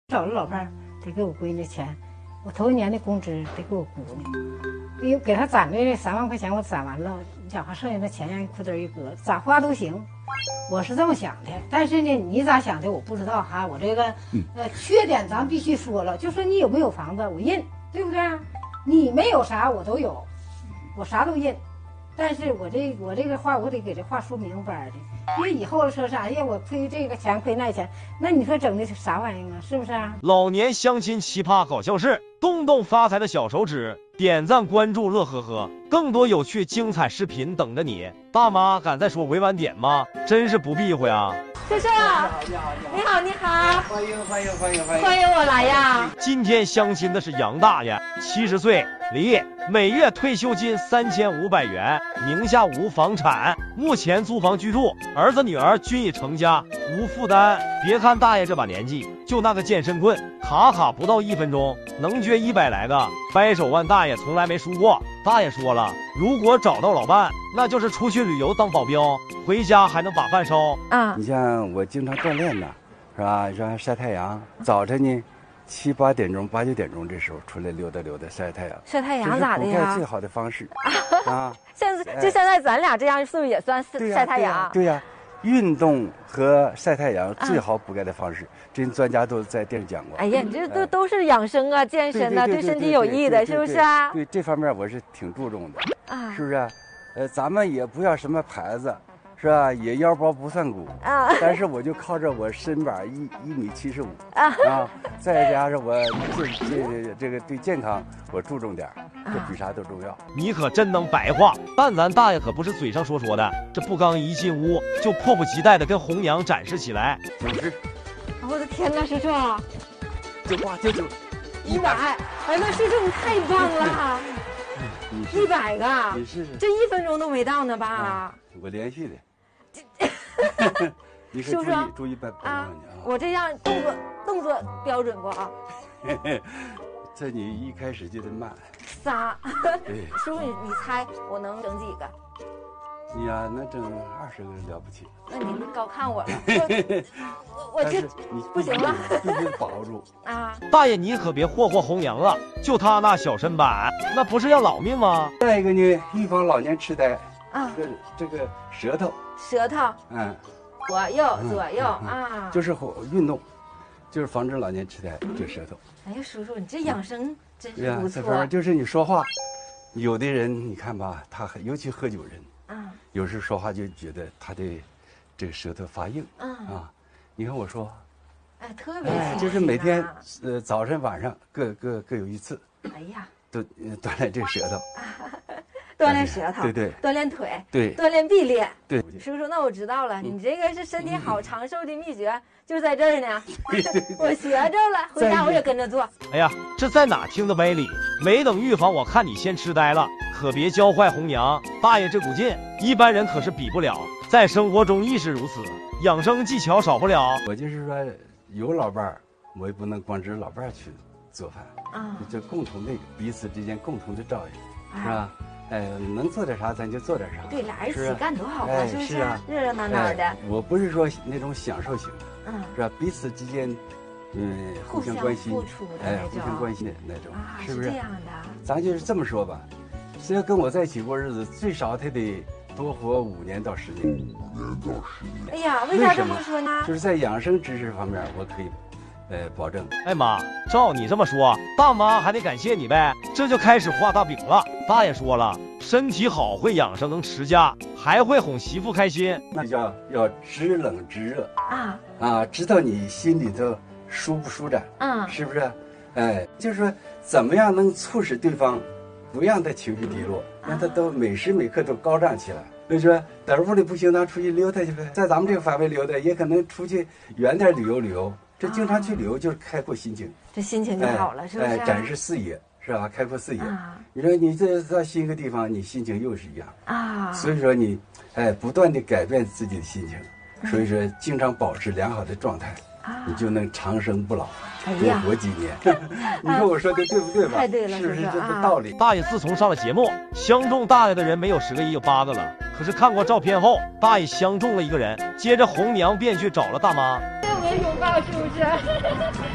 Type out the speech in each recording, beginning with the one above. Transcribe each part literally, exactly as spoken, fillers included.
找了老伴儿得给我闺女钱，我头一年的工资得给我姑娘，因为给她攒的三万块钱我攒完了，你讲话剩下的钱让裤墩一搁，咋花都行。我是这么想的，但是呢，你咋想的我不知道哈。我这个呃缺点咱必须说了，就说你有没有房子我认，对不对？你没有啥我都有，我啥都认。但是我这我这个话我得给这话说明白的，因为以后说啥，哎呀我亏这个钱亏那钱，那你说整的是啥玩意儿啊？是不是啊？ 老年相亲奇葩搞笑事，动动发财的小手指，点赞关注乐呵呵，更多有趣精彩视频等着你。大妈敢再说委婉点吗？真是不避讳啊！ 叔叔，你好，你好，你好， 欢迎欢迎欢迎欢迎欢迎我来呀！ 今天相亲的是杨大爷，七十岁，离，每月退休金三千五百元，名下无房产，目前租房居住，儿子女儿均已成家，无负担。别看大爷这把年纪，就那个健身棍，卡卡不到一分钟能撅一百来个，掰手腕大爷从来没输过。大爷说了，如果找到老伴，那就是出去旅游当保镖，回家还能把饭烧啊。 你像我经常锻炼呢，是吧？然后晒太阳，早晨呢七八点钟、八九点钟这时候出来溜达溜达晒太阳。 晒太阳咋的呀？ 这是最好的方式啊！ 现在就现在咱俩这样，是不是也算是晒太阳？ 对呀、啊啊，运动和晒太阳最好补钙的方式，这专家都在电视讲过。 哎呀，你这都都是养生啊、健身啊，对身体有益的，是不是啊？ 对这方面我是挺注重的啊， 是不是？呃，咱们也不要什么牌子。是吧？也腰包不算鼓啊， 但是我就靠着我身板一一米七十五啊，再加上我这这这个对健康我注重点，这比啥都重要。 你可真能白话，但咱大爷可不是嘴上说说的，这不刚一进屋就迫不及待的跟红娘展示起来。 九十， 我的天哪，叔叔， 九八九九， 一百，哎，那叔叔你太棒了，一百个， 你试试， 这一分钟都没到呢吧？ 啊、我连续的。你叔叔注意别别啊！我这样动作动作标准不啊？ 这你一开始就得慢。 仨。对。叔叔，你你猜我能整几个？ 你呀、啊，能整二十个了不起。 那您高看我了。我我我就不行了。 必须把握住啊！ 大爷，你可别霍霍红娘了，就他那小身板，那不是要老命吗？ 再一个呢，预防老年痴呆。 啊， 这这个舌头， 舌头， 嗯， 左右左右啊， 就是运动，就是防止老年痴呆。这舌头， 哎呀，叔叔，你这养生真是不错。 这方面就是你说话，有的人你看吧，他尤其喝酒人， 啊， 有时说话就觉得他的这个舌头发硬，啊，你看我说， 哎，特别哎，就是每天呃早晨晚上各各各有一次， 哎呀， 都锻炼这个舌头。 锻炼舌头， 对对， 锻炼腿， 对， 锻炼臂力， 对。 叔叔，那我知道了，你这个是身体好、长寿的秘诀，就在这儿呢。我学着了，回家我也跟着做。 哎呀，这在哪听的歪理？没等预防，我看你先痴呆了，可别教坏红娘。大爷这股劲，一般人可是比不了。在生活中亦是如此，养生技巧少不了。 我就是说，有老伴儿，我也不能光指老伴儿去做饭啊，这共同的彼此之间共同的照应，是吧？哎，能做点啥咱就做点啥。 对，俩人一起干多好啊， 是不是啊？ 热热闹闹的。 我不是说那种享受型的， 嗯， 是吧？彼此之间，嗯，互相关心，哎，互相关心的那种，是不是？ 这样的。 咱就是这么说吧，谁要跟我在一起过日子，最少他得多活五年到十年。五年到十年。 哎呀，为啥这么说呢？ 就是在养生知识方面，我可以。呃，保证。 哎妈，照你这么说，大妈还得感谢你呗。这就开始画大饼了。大爷说了，身体好会养生能持家，还会哄媳妇开心。 那叫要知冷知热啊啊，知道你心里头舒不舒展， 嗯， 是不是？哎，就是说怎么样能促使对方不让他情绪低落，让他都每时每刻都高涨起来。所以说，在屋里不行，咱出去溜达去呗。在咱们这个范围溜达，也可能出去远点旅游旅游。这经常去旅游就是开阔心情， 这心情就好了，是不是？ 哎，展示视野是吧？开阔视野。你说你这到新一个地方，你心情又是一样啊。所以说你，哎，不断的改变自己的心情，所以说经常保持良好的状态，你就能长生不老，多活几年。你说我说的对不对吧？ 太对了， 是不是这个道理？ 大爷自从上了节目，相中大爷的人没有十个也有八个了。可是看过照片后，大爷相中了一个人，接着红娘便去找了大妈。 给我拥抱是不是？辛苦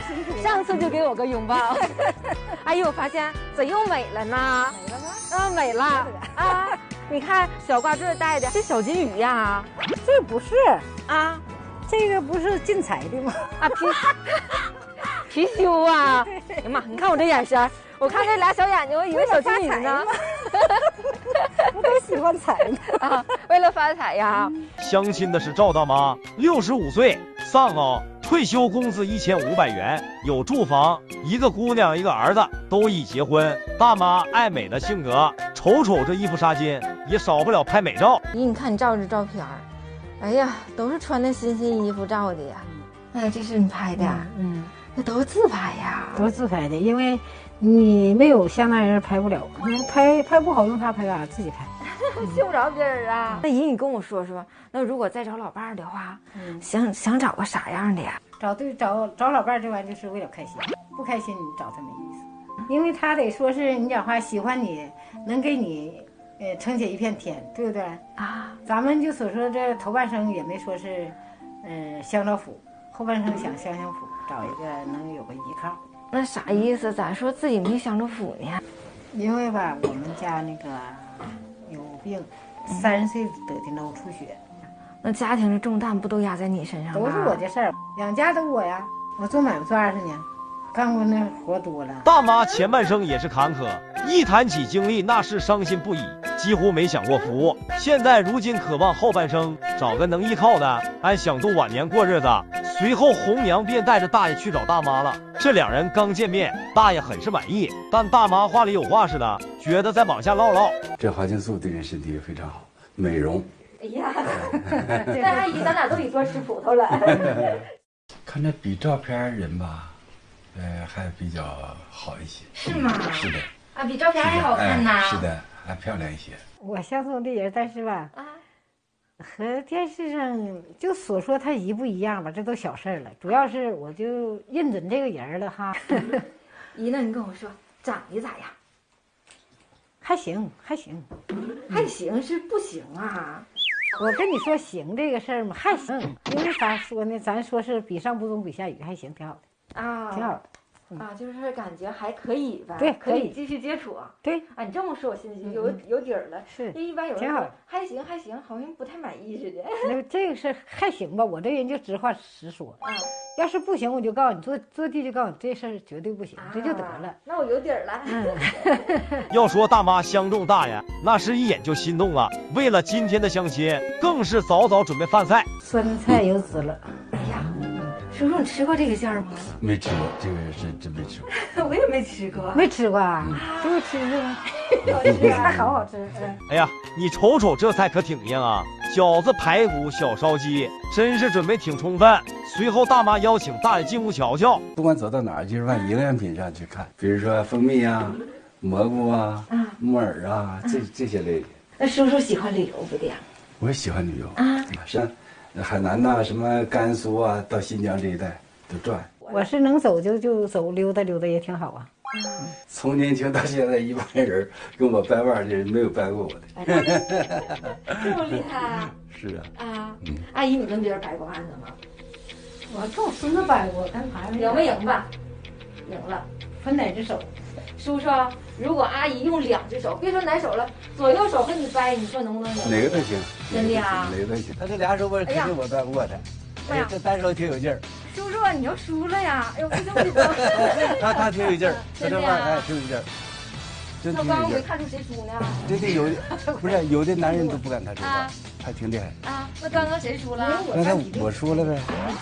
上次就给我个拥抱。哎呦，我发现怎又美了呢？ 美了吗？ 啊，美了啊！你看小挂坠戴的，这小金鱼呀？ 这不是啊， 这个不是进财的吗？ 啊，貔貔貅啊！哎呀妈，你看我这眼神，我看这俩小眼睛，我以为小金鱼呢。 我都喜欢财呢啊！为了发财呀！ 相亲的是赵大妈，六十五岁，丧偶，退休工资一千五百元，有住房，一个姑娘一个儿子，都已结婚。大妈爱美的性格，瞅瞅这衣服纱巾，也少不了拍美照。 咦，你看你照这照片儿，哎呀，都是穿的新新衣服照的呀。哎，这是你拍的？ 嗯， 那都是自拍呀， 都是自拍的，因为你没有相当人拍不了，你拍拍不好用啥拍啊，自己拍。 信不着别人啊。那姨，你跟我说说，那如果再找老伴儿的话，嗯，想想找个啥样的呀？ 找对找找老伴儿这玩意儿就是为了开心，不开心你找他没意思，因为他得说是你讲话喜欢你，能给你呃撑起一片天，对不对啊？咱们就所说这头半生也没说是，呃享着福，后半生想享享福，找一个能有个依靠。 那啥意思？咋说自己没享着福呢？ 因为吧，我们家那个有病，三十岁得的脑出血。 那家庭的重担不都压在你身上吗？ 都是我的事儿，养家都我呀。我做买卖做二十年，干过那活多了。 大妈前半生也是坎坷，一谈起经历那是伤心不已，几乎没享过福。现在如今渴望后半生找个能依靠的，按想度晚年过日子。随后红娘便带着大爷去找大妈了。这两人刚见面，大爷很是满意，但大妈话里有话似的，觉得再往下唠唠。 这花青素对人身体也非常好，美容。 哎呀，那阿姨，咱俩都得多吃葡萄了。 看着比照片人吧，呃，还比较好一些。 是吗？ 是的。 啊，比照片还好看呢。 哎、是的，还漂亮一些。 我相中的人，但是吧，啊，和电视上就所说他一不一样吧，这都小事儿了。主要是我就认准这个人了哈。 姨，那你跟我说，长得咋样？ 还行，还行， 还行是不行啊。 我跟你说行这个事儿嘛，还行，因为咋说呢？咱说是比上不足，比下有余，还行，挺好的啊，挺好的。 嗯、啊，就是感觉还可以吧？ 对， 可以继续接触。 对， 啊，你这么说，我心里有有底儿了。 是， 一般有人说还行还行，好像不太满意似的。 那这个是还行吧？我这人就直话实说。啊，要是不行，我就告诉你，坐坐地就告诉你，这事儿绝对不行，啊、这就得了。 那我有底儿了。 嗯。要说大妈相中大爷，那是一眼就心动了。为了今天的相亲，更是早早准备饭菜。 酸菜有籽了。 哎呀。叔叔，你吃过这个馅儿吗？ 没吃过，这个是真没吃过。 我也没吃过， 没吃过啊？这不吃是吗？还好好吃。 哎呀，你瞅瞅这菜可挺硬啊！饺子、排骨、小烧鸡，真是准备挺充分。随后大妈邀请大爷进屋瞧瞧。 不管走到哪儿，就是往营养品上去看，比如说蜂蜜啊、蘑菇啊、木耳啊，这这些类的。 那叔叔喜欢旅游不的呀？ 我也喜欢旅游啊，是。海南呐、啊，什么甘肃啊，到新疆这一带都转。 我是能走就就走，溜达溜达也挺好啊。 嗯、从年轻到现在，一般人跟我掰腕的人没有掰过我的。 这么厉害？ 是啊。 啊，嗯、阿姨，你跟别人掰过腕子吗？ 我跟我孙子掰过，跟孩子。 赢没赢吧？赢了。 分哪只手？ 叔叔，如果阿姨用两只手，别说哪手了，左右手和你掰，你说能不能赢？ 哪个都行， 真的呀？ 哪个都行。他这俩手我肯定我掰不过他，哎呀，这单手挺有劲儿。 叔叔，你要输了呀？哎呦，不行不行。 他他挺有劲儿，他这腕哎挺有劲儿。 那我刚刚没看出谁输呢？ 这这有，不是有的男人都不敢他这腕，还挺厉害。 啊，那刚刚谁输了？ 刚才我输了呗。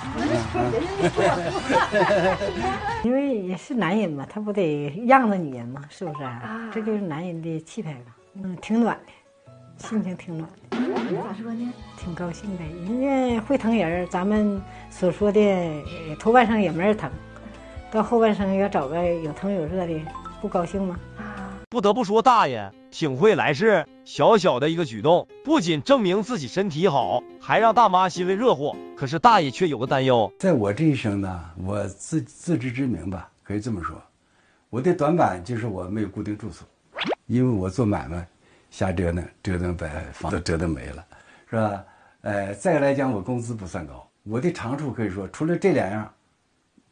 因为也是男人嘛，他不得让着女人嘛，是不是啊？这就是男人的气派吧。嗯，挺暖的，心情挺暖的。 咋说呢？ 挺高兴的，人家会疼人，咱们所说的头半生也没人疼，到后半生要找个有疼有热的，不高兴吗？ 不得不说，大爷挺会来事。小小的一个举动，不仅证明自己身体好，还让大妈心里热乎。可是大爷却有个担忧， 在我这一生呢，我自自知之明吧，可以这么说，我的短板就是我没有固定住所，因为我做买卖，瞎折腾，折腾把房都折腾没了，是吧？呃，再来讲，我工资不算高，我的长处可以说，除了这两样，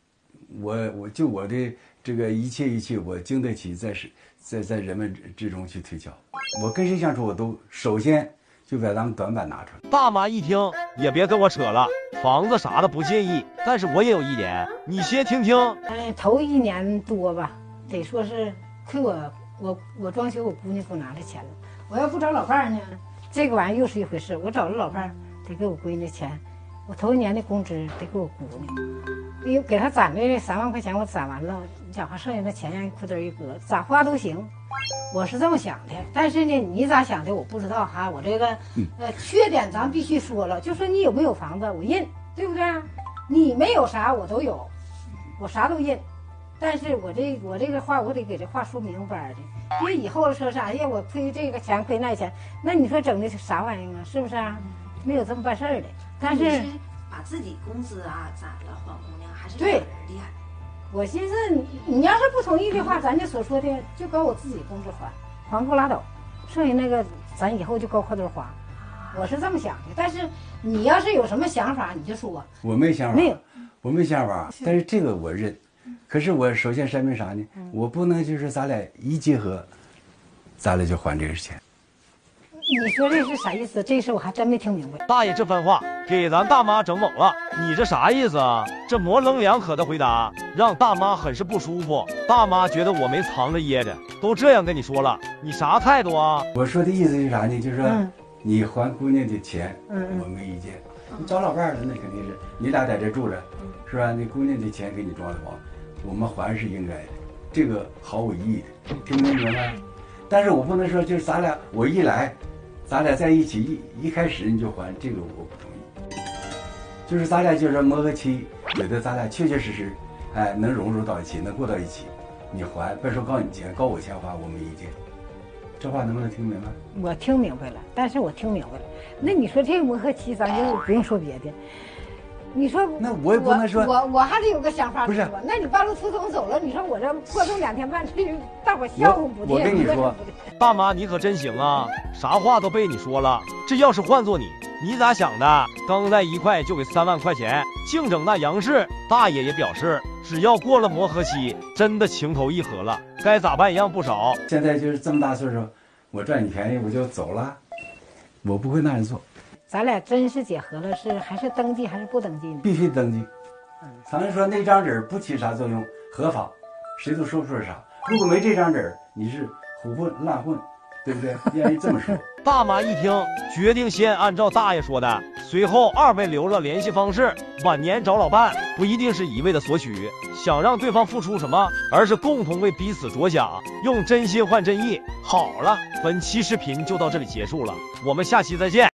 我我就我的这个一切一切，我经得起在是在在人们之中去推敲。我跟谁相处，我都首先就把咱们短板拿出来。 大妈一听，也别跟我扯了，房子啥的不介意，但是我也有一点，你先听听。 哎，头一年多吧，得说是亏我我我装修，我姑娘给我拿了钱了。我要不找老伴儿呢，这个玩意儿又是一回事。我找了老伴儿，得给我闺女钱，我头一年的工资得给我姑娘。哎呦，给他攒的三万块钱，我攒完了，你讲话剩下的钱让人裤墩一搁，咋花都行。我是这么想的，但是呢，你咋想的我不知道哈。我这个呃缺点咱必须说了，就说你有没有房子我认，对不对？你没有啥我都有，我啥都认。但是我这我这个话我得给这话说明白的，别以后说啥，哎呀我亏这个钱亏那钱，那你说整的是啥玩意儿啊？是不是啊？没有这么办事儿的。但是把自己工资啊攒了还姑娘，还是对厉害。 我寻思你你要是不同意的话，咱就所说的就搞我自己工资还，还够拉倒，剩下那个咱以后就搞快点花。我是这么想的，但是你要是有什么想法你就说。 我没想法， 没有， 我没想法，但是这个我认。可是我首先声明啥呢？ 嗯、 我不能就是咱俩一结合，咱俩就还这个钱。 你说这是啥意思？这事我还真没听明白。 大爷这番话给咱大妈整懵了，你这啥意思啊？这模棱两可的回答让大妈很是不舒服。大妈觉得我没藏着掖着，都这样跟你说了，你啥态度啊？ 我说的意思是啥呢？就是说、 嗯、 你还姑娘的钱， 嗯嗯我没意见。你找老伴儿了，那肯定是你俩在这住着，是吧？那姑娘的钱给你装的房，我们还是应该的，这个毫无异议的，听不明白？但是我不能说就是咱俩我一来。咱俩在一起一一开始你就还，这个我不同意。就是咱俩就是磨合期，觉得咱俩确确实实，哎，能融入到一起，能过到一起，你还别说高你钱，高我钱还我没意见。这话能不能听明白？ 我听明白了，但是我听明白了。那你说这个磨合期，咱就不用说别的。你说那我也不能说， 我我, 我还得有个想法。 不是， 那你半路出总走了，你说我这过动两天半，这大伙笑话不的。 我跟你说， 大妈你可真行啊，啥话都被你说了。这要是换做你，你咋想的？刚在一块就给三万块钱，净整那洋事。大爷也表示，只要过了磨合期，真的情投意合了，该咋办一样不少。 现在就是这么大岁数，我占你便宜我就走了，我不会那样做。 咱俩真是结合了，是还是登记还是不登记呢？ 必须登记。咱们说那张纸不起啥作用，合法，谁都说不出来啥。如果没这张纸，你是胡混乱混，对不对？愿意这么说。 大妈一听，决定先按照大爷说的。随后二位留了联系方式。晚年找老伴，不一定是一味的索取，想让对方付出什么，而是共同为彼此着想，用真心换真意。好了，本期视频就到这里结束了，我们下期再见。